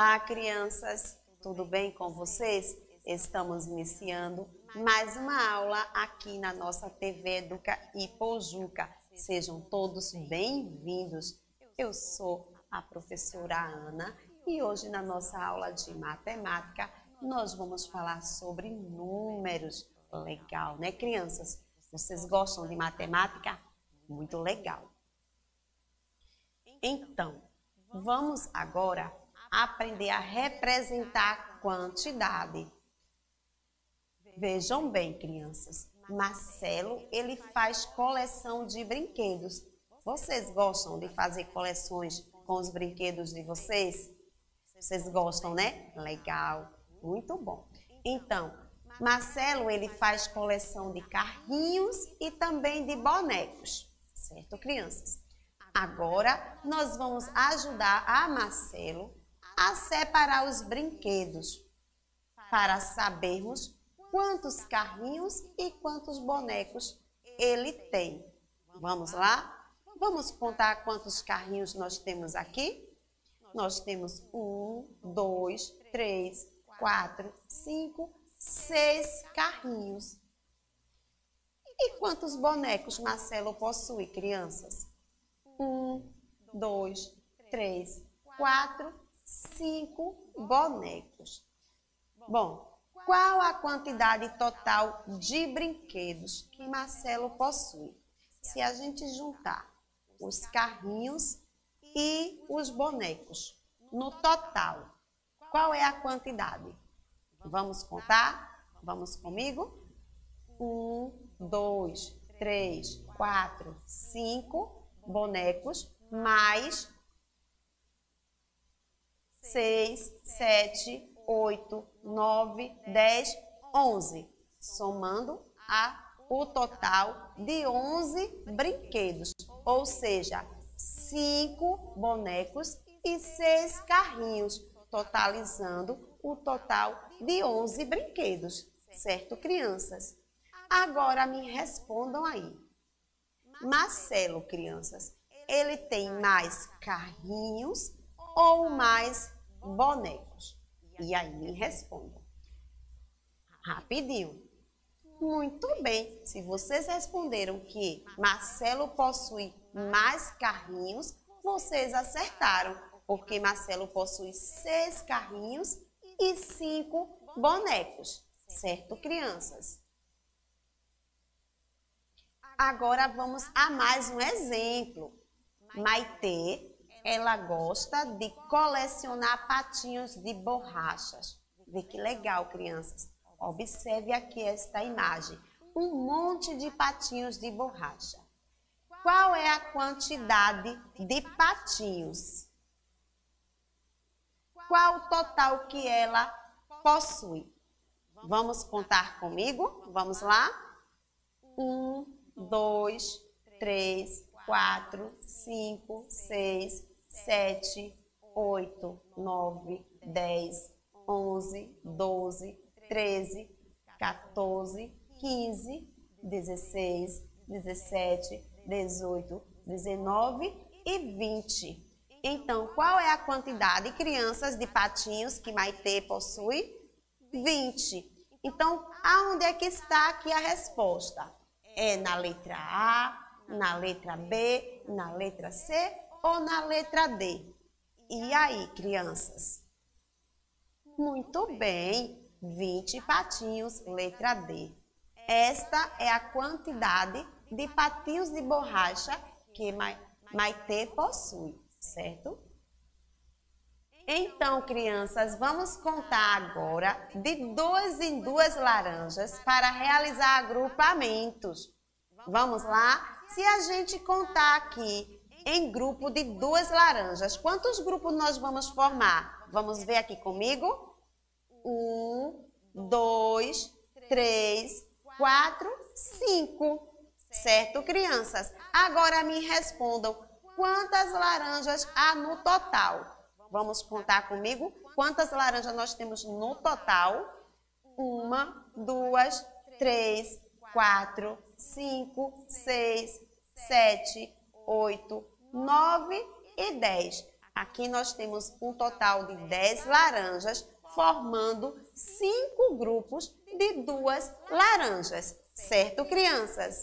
Olá, crianças! Tudo bem com vocês? Estamos iniciando mais uma aula aqui na nossa TV Educa Ipojuca. Sejam todos bem-vindos. Eu sou a professora Ana e hoje na nossa aula de matemática nós vamos falar sobre números. Legal, né, crianças? Vocês gostam de matemática? Muito legal. Então, vamos agora aprender a representar a quantidade. Vejam bem, crianças, Marcelo, ele faz coleção de brinquedos. Vocês gostam de fazer coleções com os brinquedos de vocês? Vocês gostam, né? Legal, muito bom. Então, Marcelo, ele faz coleção de carrinhos e também de bonecos, certo, crianças? Agora, nós vamos ajudar a Marcelo a separar os brinquedos para sabermos quantos carrinhos e quantos bonecos ele tem. Vamos lá? Vamos contar quantos carrinhos nós temos aqui? Nós temos 1, 2, 3, 4, 5, 6 carrinhos. E quantos bonecos Marcelo possui, crianças? 1, 2, 3, 4, 5 bonecos. Bom, qual a quantidade total de brinquedos que Marcelo possui? Se a gente juntar os carrinhos e os bonecos no total, qual é a quantidade? Vamos contar? Vamos comigo? 1, 2, 3, 4, 5 bonecos mais 6, 7, 8, 9, 10, 11. Somando o total de 11 brinquedos. Ou seja, 5 bonecos e 6 carrinhos. Totalizando o total de 11 brinquedos. Certo, crianças? Agora me respondam aí. Marcelo, crianças, ele tem mais carrinhos ou mais bonecos? E aí me respondam. Rapidinho. Muito bem. Se vocês responderam que Marcelo possui mais carrinhos, vocês acertaram. Porque Marcelo possui 6 carrinhos e 5 bonecos. Certo, crianças? Agora vamos a mais um exemplo. Maitê, ela gosta de colecionar patinhos de borrachas. Vê que legal, crianças. Observe aqui esta imagem. Um monte de patinhos de borracha. Qual é a quantidade de patinhos? Qual o total que ela possui? Vamos contar comigo? Vamos lá? 1, 2, 3, 4, 5, 6, 7, 8, 9, 10, 11, 12, 13, 14, 15, 16, 17, 18, 19 e 20. Então, qual é a quantidade, crianças, de patinhos que Maitê possui? 20. Então, aonde é que está aqui a resposta? É na letra A, na letra B, na letra C ou na letra D? E aí, crianças? Muito bem, 20 patinhos, letra D. Esta é a quantidade de patinhos de borracha que Maitê possui, certo? Então, crianças, vamos contar agora de 2 em 2 laranjas para realizar agrupamentos. Vamos lá? Se a gente contar aqui em grupo de 2 laranjas, quantos grupos nós vamos formar? Vamos ver aqui comigo? 1, 2, 3, 4, 5. Certo, crianças? Agora me respondam quantas laranjas há no total. Vamos contar comigo? Quantas laranjas nós temos no total? 1, 2, 3, 4, 5, 6, 7, 8, 9 e 10. Aqui nós temos um total de 10 laranjas, formando 5 grupos de 2 laranjas. Certo, crianças?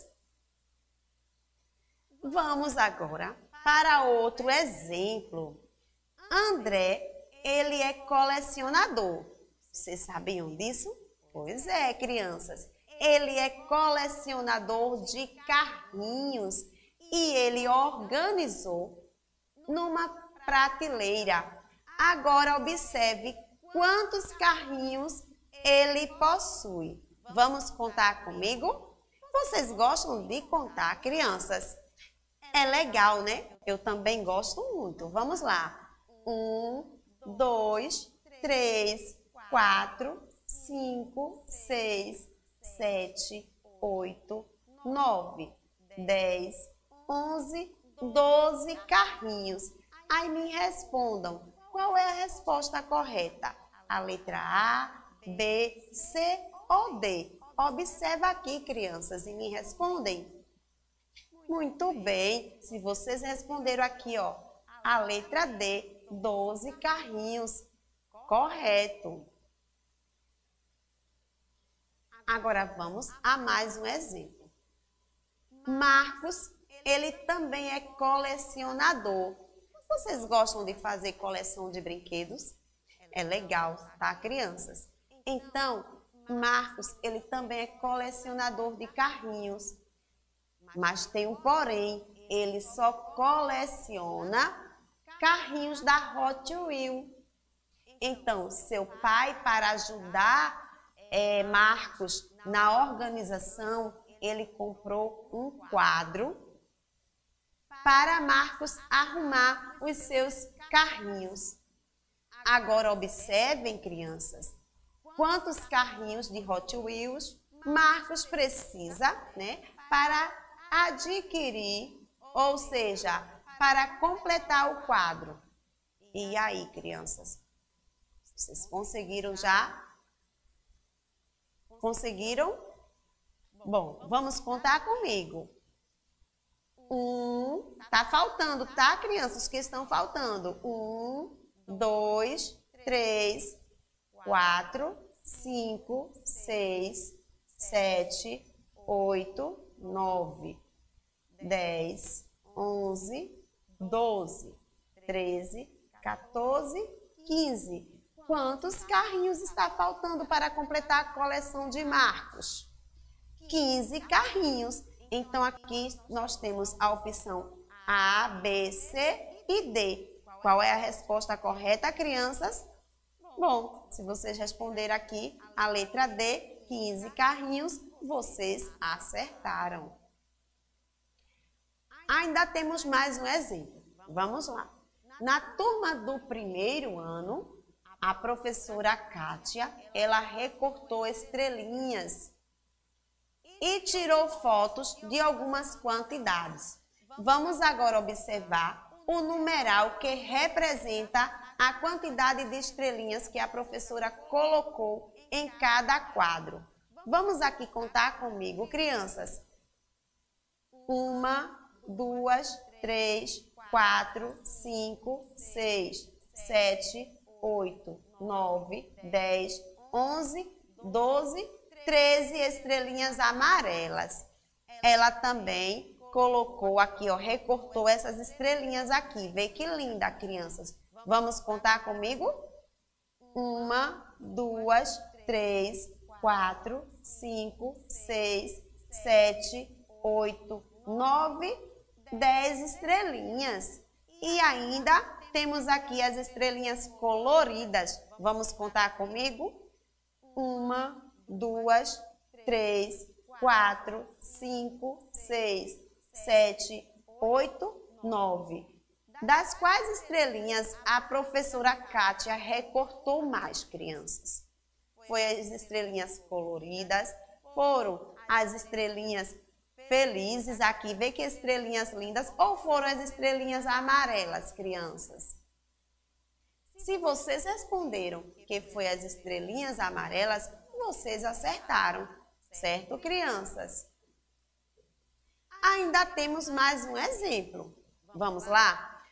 Vamos agora para outro exemplo. André, ele é colecionador. Vocês sabiam disso? Pois é, crianças. Ele é colecionador de carrinhos e ele organizou numa prateleira. Agora observe quantos carrinhos ele possui. Vamos contar comigo? Vocês gostam de contar, crianças? É legal, né? Eu também gosto muito. Vamos lá. 1, 2, 3, 4, 5, 6, 7, 8, 9, 10, 11, 12 carrinhos. Aí me respondam, qual é a resposta correta? A letra A, B, C ou D? Observa aqui, crianças, e me respondem. Muito bem, se vocês responderam aqui, ó, a letra D, 12 carrinhos. Correto. Agora vamos a mais um exemplo. Marcos, ele também é colecionador. Vocês gostam de fazer coleção de brinquedos? É legal, tá, crianças? Então, Marcos, ele também é colecionador de carrinhos. Mas tem um porém, ele só coleciona carrinhos da Hot Wheels. Então, seu pai, para ajudar Marcos na organização, ele comprou um quadro para Marcos arrumar os seus carrinhos. Agora observem, crianças, quantos carrinhos de Hot Wheels Marcos precisa, né, para adquirir, ou seja, para completar o quadro. E aí, crianças? Vocês conseguiram já? Conseguiram? Bom, vamos contar comigo. Tá faltando, tá, crianças que estão faltando? 1, 2, 3, 4, 5, 6, 7, 8, 9, 10, 11, 12, 13, 14, 15. Quantos carrinhos está faltando para completar a coleção de Marcos? 15 carrinhos. Então, aqui nós temos a opção A, B, C e D. Qual é a resposta correta, crianças? Bom, se vocês responderem aqui a letra D, 15 carrinhos, vocês acertaram. Ainda temos mais um exemplo. Vamos lá. Na turma do primeiro ano, a professora Kátia, ela recortou estrelinhas e tirou fotos de algumas quantidades. Vamos agora observar o numeral que representa a quantidade de estrelinhas que a professora colocou em cada quadro. Vamos aqui contar comigo, crianças. 1, 2, 3, 4, 5, 6, 7, 8, 9, 10, 11, 12, 13 estrelinhas amarelas. Ela também colocou aqui, ó, recortou essas estrelinhas aqui. Vê que linda, crianças. Vamos contar comigo? 1, 2, 3, 4, 5, 6, 7, 8, 9, 10 estrelinhas. E ainda temos aqui as estrelinhas coloridas. Vamos contar comigo? 1, 2, 3, 4, 5, 6, 7, 8, 9. Das quais estrelinhas a professora Kátia recortou mais, crianças? Foi as estrelinhas coloridas, foram as estrelinhas felizes, aqui, vê que estrelinhas lindas, ou foram as estrelinhas amarelas, crianças? Se vocês responderam que foi as estrelinhas amarelas, vocês acertaram, certo, crianças? Ainda temos mais um exemplo. Vamos lá?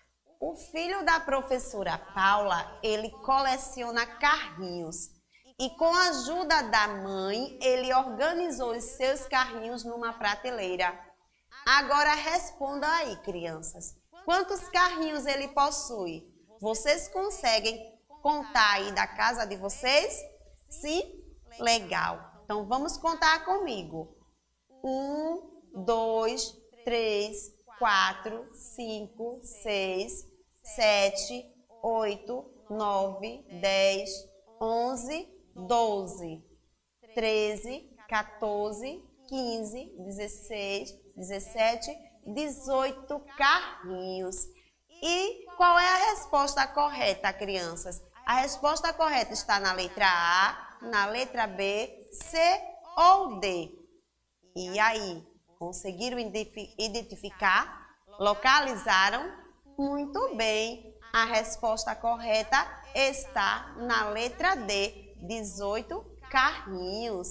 O filho da professora Paula, ele coleciona carrinhos. E com a ajuda da mãe, ele organizou os seus carrinhos numa prateleira. Agora responda aí, crianças. Quantos carrinhos ele possui? Vocês conseguem contar aí da casa de vocês? Sim? Legal. Então, vamos contar comigo. 1, 2, 3, 4, 5, 6, 7, 8, 9, 10, 11, 12, 13, 14, 15, 16, 17, 18 carrinhos. E qual é a resposta correta, crianças? A resposta correta está na letra A, na letra B, C ou D. E aí, conseguiram identificar? Localizaram? Muito bem. A resposta correta está na letra D, 18 carrinhos.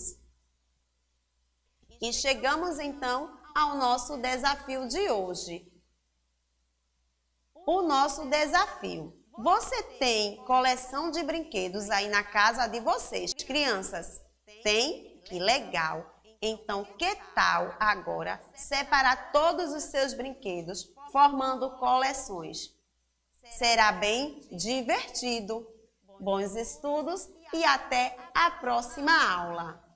E chegamos então ao nosso desafio de hoje. O nosso desafio. Você tem coleção de brinquedos aí na casa de vocês, crianças? Tem? Que legal! Então, que tal agora separar todos os seus brinquedos formando coleções? Será bem divertido. Bons estudos e até a próxima aula!